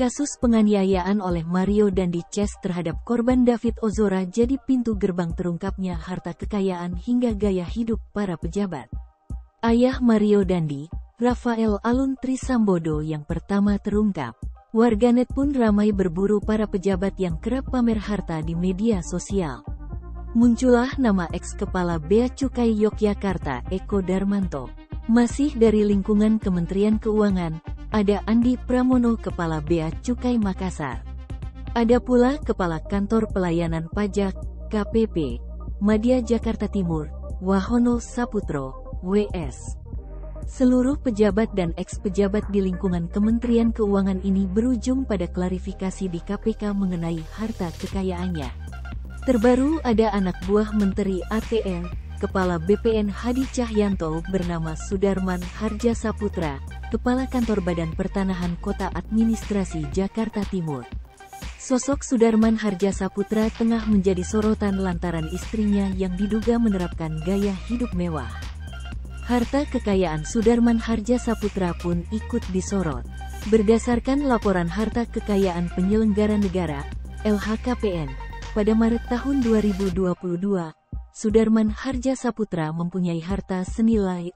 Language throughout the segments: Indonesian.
Kasus penganiayaan oleh Mario Dandi terhadap korban David Ozora jadi pintu gerbang terungkapnya harta kekayaan hingga gaya hidup para pejabat. Ayah Mario Dandi, Rafael Alun Trisambodo yang pertama terungkap. Warganet pun ramai berburu para pejabat yang kerap pamer harta di media sosial. Muncullah nama ex-kepala Bea Cukai Yogyakarta, Eko Darmanto. Masih dari lingkungan Kementerian Keuangan, ada Andi Pramono, Kepala Bea Cukai Makassar. Ada pula Kepala Kantor Pelayanan Pajak, KPP, Madya Jakarta Timur, Wahono Saputro, WS. Seluruh pejabat dan eks-pejabat di lingkungan Kementerian Keuangan ini berujung pada klarifikasi di KPK mengenai harta kekayaannya. Terbaru ada anak buah Menteri ATR, Kepala BPN Hadi Cahyanto bernama Sudarman Harja Saputra, Kepala Kantor Badan Pertanahan Kota Administrasi Jakarta Timur. Sosok Sudarman Harja Saputra tengah menjadi sorotan lantaran istrinya yang diduga menerapkan gaya hidup mewah. Harta kekayaan Sudarman Harja Saputra pun ikut disorot. Berdasarkan laporan harta kekayaan penyelenggara negara, LHKPN, pada Maret tahun 2022, Sudarman Harja Saputra mempunyai harta senilai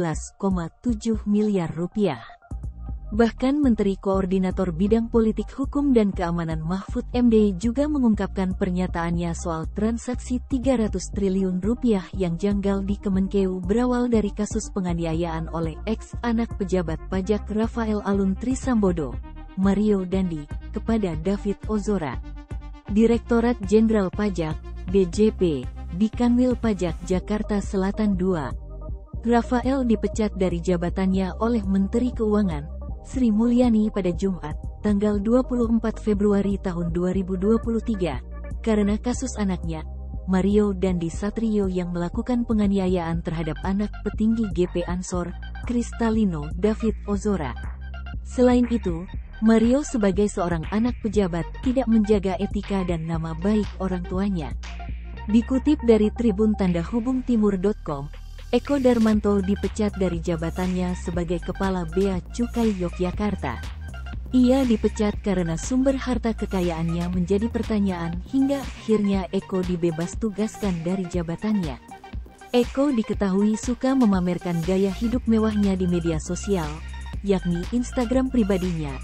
14,7 miliar rupiah. Bahkan Menteri Koordinator Bidang Politik Hukum dan Keamanan Mahfud MD juga mengungkapkan pernyataannya soal transaksi 300 triliun rupiah yang janggal di Kemenkeu berawal dari kasus penganiayaan oleh ex-anak pejabat pajak Rafael Alun Trisambodo, Mario Dandi, kepada David Ozora. Direktorat Jenderal Pajak, DJP, di Kanwil Pajak Jakarta Selatan II. Rafael dipecat dari jabatannya oleh Menteri Keuangan, Sri Mulyani pada Jumat, tanggal 24 Februari tahun 2023, karena kasus anaknya, Mario Dandi Satrio yang melakukan penganiayaan terhadap anak petinggi GP Ansor, Kristalino David Ozora. Selain itu, Mario sebagai seorang anak pejabat tidak menjaga etika dan nama baik orang tuanya. Dikutip dari Tribun Tanda Hubung Timur.com, Eko Darmanto dipecat dari jabatannya sebagai Kepala Bea Cukai Yogyakarta. Ia dipecat karena sumber harta kekayaannya menjadi pertanyaan hingga akhirnya Eko dibebas tugaskan dari jabatannya. Eko diketahui suka memamerkan gaya hidup mewahnya di media sosial, yakni Instagram pribadinya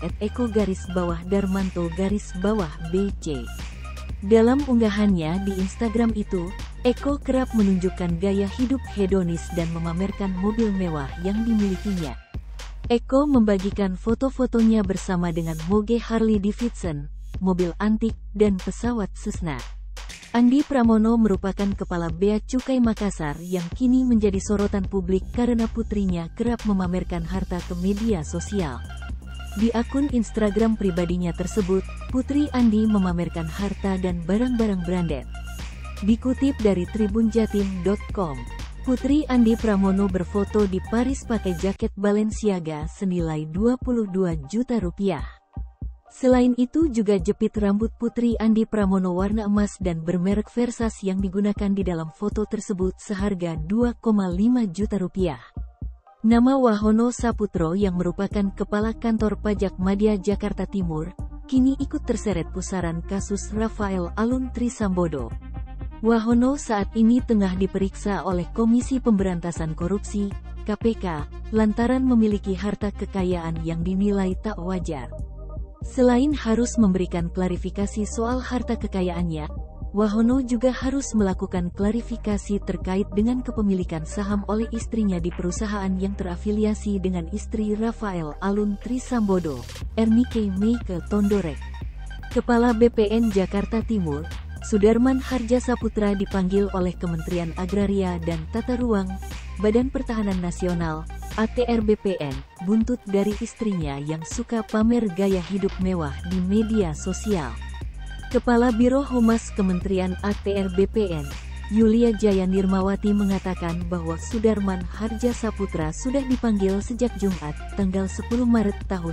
@eko_darmanto_bc. Dalam unggahannya di Instagram itu, Eko kerap menunjukkan gaya hidup hedonis dan memamerkan mobil mewah yang dimilikinya. Eko membagikan foto-fotonya bersama dengan moge Harley Davidson, mobil antik, dan pesawat Cessna. Andi Pramono merupakan Kepala Bea Cukai Makassar yang kini menjadi sorotan publik karena putrinya kerap memamerkan harta ke media sosial. Di akun Instagram pribadinya tersebut, Putri Andi memamerkan harta dan barang-barang branded. Dikutip dari tribunjatim.com, Putri Andi Pramono berfoto di Paris pakai jaket Balenciaga senilai 22 juta rupiah. Selain itu juga jepit rambut Putri Andi Pramono warna emas dan bermerek Versace yang digunakan di dalam foto tersebut seharga 2,5 juta rupiah. Nama Wahono Saputro yang merupakan Kepala Kantor Pajak Madya Jakarta Timur, kini ikut terseret pusaran kasus Rafael Alun Trisambodo. Wahono saat ini tengah diperiksa oleh Komisi Pemberantasan Korupsi, KPK, lantaran memiliki harta kekayaan yang dinilai tak wajar. Selain harus memberikan klarifikasi soal harta kekayaannya, Wahono juga harus melakukan klarifikasi terkait dengan kepemilikan saham oleh istrinya di perusahaan yang terafiliasi dengan istri Rafael Alun Trisambodo, Ernike Meike Tondorek. Kepala BPN Jakarta Timur, Sudarman Harja Saputra dipanggil oleh Kementerian Agraria dan Tata Ruang, Badan Pertahanan Nasional, ATR BPN, buntut dari istrinya yang suka pamer gaya hidup mewah di media sosial. Kepala Biro Humas Kementerian ATR BPN, Yulia Jaya Nirmawati mengatakan bahwa Sudarman Harja Saputra sudah dipanggil sejak Jumat, tanggal 10 Maret tahun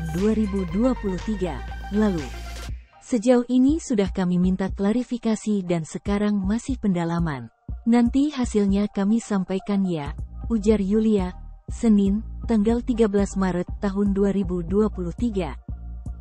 2023, lalu. Sejauh ini sudah kami minta klarifikasi dan sekarang masih pendalaman. Nanti hasilnya kami sampaikan ya, ujar Yulia, Senin, tanggal 13 Maret tahun 2023.